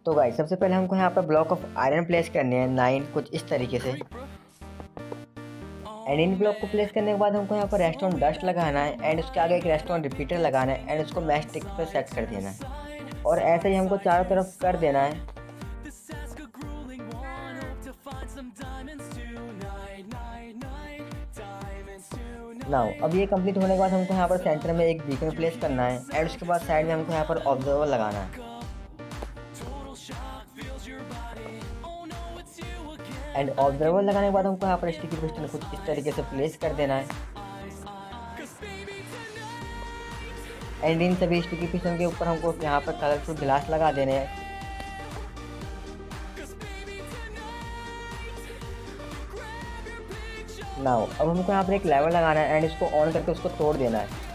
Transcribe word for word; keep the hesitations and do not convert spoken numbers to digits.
तो गाइस सबसे पहले हमको यहाँ पर ब्लॉक ऑफ आयरन प्लेस करने हैं नाइन कुछ इस तरीके से। एंड इन ब्लॉक को प्लेस करने के बाद हमको यहाँ पर रेस्टोरेंट डस्ट लगाना है एंड उसके आगे एक रेस्टोरेंट रिपीटर लगाना है एंड उसको मैच स्टिक पर सेट कर देना है और ऐसे ही हमको चारों तरफ कर देना है। नाउ अब ये कंप्लीट होने के बाद हमको यहाँ पर सेंटर में एक बीकन प्लेस करना है एंड उसके बाद साइड में हमको यहाँ पर ऑब्जर्वर लगाना है एंड ऑब्जर्वर लगाने के बाद हमको यहाँ पर स्टिकी पिस्टन कुछ इस तरीके से प्लेस कर देना है एंड इन सभी स्टिकी पिस्टन के ऊपर हमको यहाँ पर कलरफुल ग्लास लगा देने हैं। नाउ अब हमको यहाँ पर एक लेवल लगाना है एंड इसको ऑन करके उसको तोड़ देना है।